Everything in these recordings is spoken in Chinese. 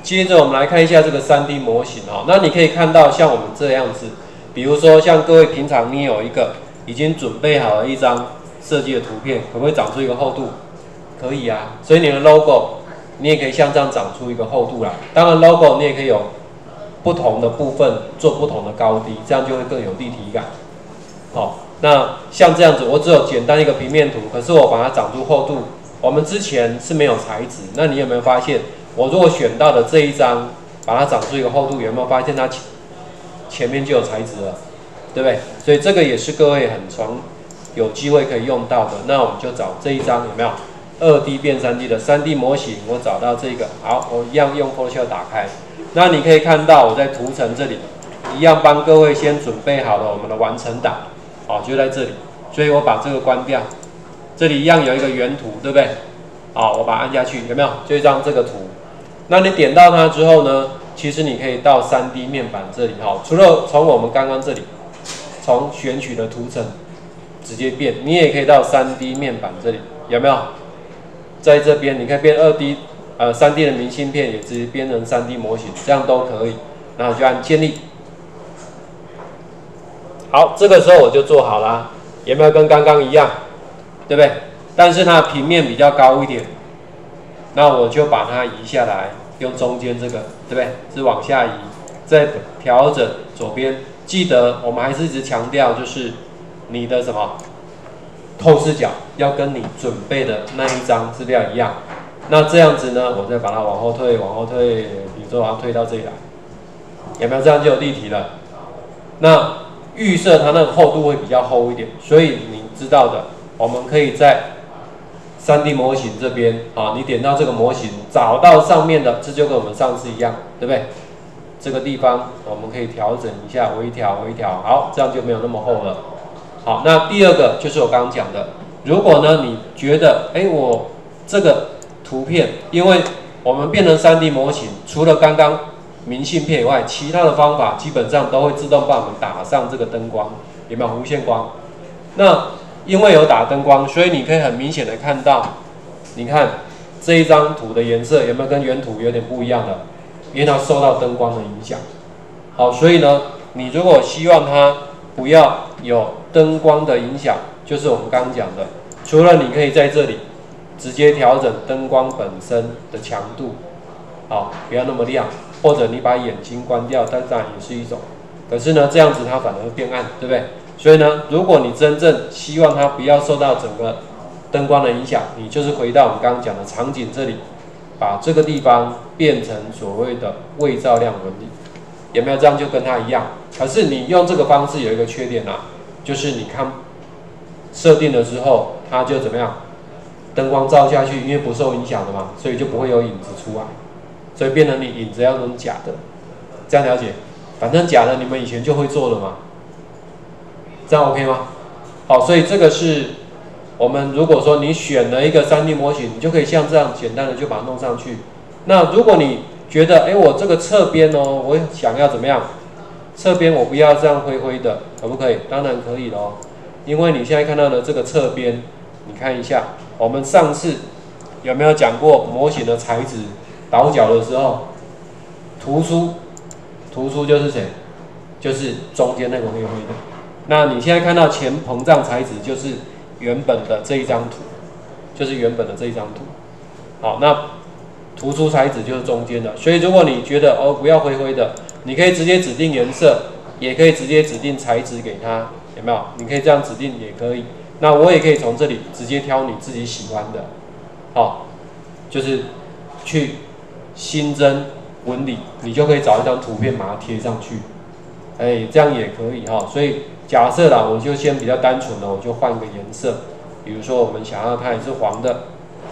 接着我们来看一下这个3D 模型哈，那你可以看到像我们这样子，比如说像各位平常你有一个已经准备好了一张设计的图片，可不可以长出一个厚度？可以啊，所以你的 logo 你也可以像这样长出一个厚度来。当然 logo 你也可以有不同的部分做不同的高低，这样就会更有立体感。好，那像这样子，我只有简单一个平面图，可是我把它长出厚度。我们之前是没有材质，那你有没有发现？我如果选到的这一张，把它长出一个厚度，有没有发现它前面就有材质了，对不对？所以这个也是各位很常有机会可以用到的。那我们就找这一张有没有2D 变3D 的3D 模型？我找到这个，好，我一样用 Photoshop 打开。那你可以看到我在图层这里一样帮各位先准备好了我们的完成档，好，就在这里。所以我把这个关掉，这里一样有一个原图，对不对？好，我把它按下去，有没有？就一张这个图。那你点到它之后呢，其实你可以到3D 面板这里哈，除了从我们刚刚这里从选取的图层直接变，你也可以到3D 面板这里，有没有？在这边你可以变3D 的明信片，也直接变成3D 模型，这样都可以。然后就按建立。好，这个时候我就做好了，有没有跟刚刚一样？对不对？但是它平面比较高一点。那我就把它移下来，用中间这个，对不对？是往下移，再调整左边。记得我们还是一直强调，就是你的什么透视角要跟你准备的那一张资料一样。那这样子呢，我再把它往后推，往后推，比如说我要推到这里来，有没有？这样就有立体了。那预设它那个厚度会比较厚一点，所以你知道的，我们可以在3D 模型这边啊，你点到这个模型，找到上面的，这就跟我们上次一样，对不对？这个地方我们可以调整一下，微调，好，这样就没有那么厚了。好，那第二个就是我刚刚讲的，如果呢你觉得，我这个图片，因为我们变成3D 模型，除了刚刚明信片以外，其他的方法基本上都会自动帮我们打上这个灯光，有没有弧线光？那因为有打灯光，所以你可以很明显的看到，你看这一张图的颜色有没有跟原图有点不一样的？因为它受到灯光的影响。好，所以呢，你如果希望它不要有灯光的影响，就是我们刚刚讲的，除了你可以在这里直接调整灯光本身的强度，好，不要那么亮，或者你把眼睛关掉，当然也是一种。可是呢，这样子它反而会变暗，对不对？所以呢，如果你真正希望它不要受到整个灯光的影响，你就是回到我们刚刚讲的场景这里，把这个地方变成所谓的未照亮纹理，有没有？这样就跟它一样。可是你用这个方式有一个缺点啊，就是你看设定的时候，它就怎么样？灯光照下去，因为不受影响的嘛，所以就不会有影子出来，所以变成你影子要用假的，这样了解？反正假的你们以前就会做了嘛。这样 OK 吗？好，所以这个是我们如果说你选了一个3D 模型，你就可以像这样简单的就把它弄上去。那如果你觉得，我这个侧边哦，我想要怎么样？侧边我不要这样灰灰的，可不可以？当然可以咯，因为你现在看到的这个侧边，你看一下，我们上次有没有讲过模型的材质？倒角的时候，突出就是谁？就是中间那个灰灰的。那你现在看到前膨胀材质就是原本的这一张图，好，那突出材质就是中间的。所以如果你觉得不要灰灰的，你可以直接指定颜色，也可以直接指定材质给它，有没有？你可以这样指定也可以。那我也可以从这里直接挑你自己喜欢的，好，就是去新增纹理，你就可以找一张图片把它贴上去，这样也可以哈。所以假设啦，我就先比较单纯的，我就换个颜色，比如说我们想要它也是黄的，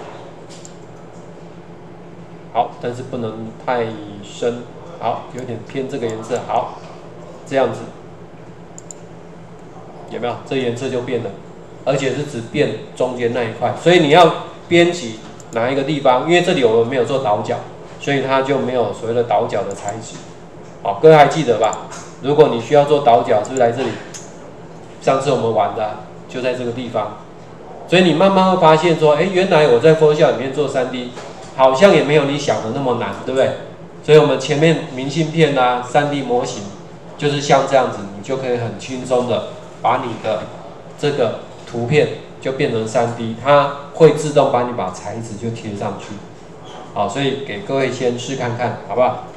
好，但是不能太深，好，有点偏这个颜色，好，这样子，有没有？这颜色就变了，而且是只变中间那一块，所以你要编辑哪一个地方，因为这里我们没有做倒角，所以它就没有所谓的倒角的材质。好，各位还记得吧？如果你需要做倒角，是不是来这里？上次我们玩的就在这个地方，所以你慢慢会发现说，原来我在 Photoshop 里面做3D， 好像也没有你想的那么难，对不对？ 所以我们前面明信片啊、3D 模型，就是像这样子，你就可以很轻松的把你的这个图片就变成3D， 它会自动帮你把材质就贴上去。好，所以给各位先试看看，好不好？